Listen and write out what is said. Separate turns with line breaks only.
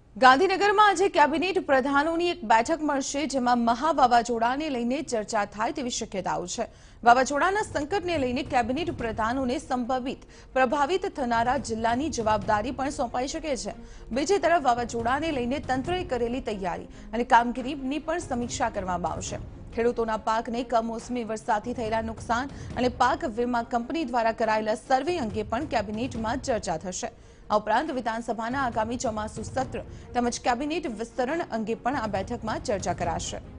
ગાંધીનગરમાં આજે કેબિનેટ પ્રધાનોની એક બેઠક મળશે, જેમાં મહા વાવાઝોડાને લઈને ચર્ચા થાય તેવી શક્યતાઓ છે। વાવાઝોડાના સંકટને લઈને કેબિનેટ પ્રધાનોને સંભવિત પ્રભાવિત થનારા જિલ્લાની જવાબદારી પણ સોંપાઈ શકે છે। બીજી તરફ વાવાઝોડાને લઈને તંત્રએ કરેલી તૈયારી અને કામગીરીની પણ સમીક્ષા કરવામાં આવશે। ખેડૂતોના પાકને કમોસમી વરસાદથી થયેલા નુકસાન અને પાક વીમા કંપની દ્વારા કરાયેલા સર્વે અંગે પણ કેબિનેટમાં ચર્ચા થશે। આ ઉપરાંત વિધાનસભાના આગામી ચોમાસુ સત્ર તેમજ કેબિનેટ વિસ્તરણ અંગે પણ આ બેઠકમાં ચર્ચા કરાશે।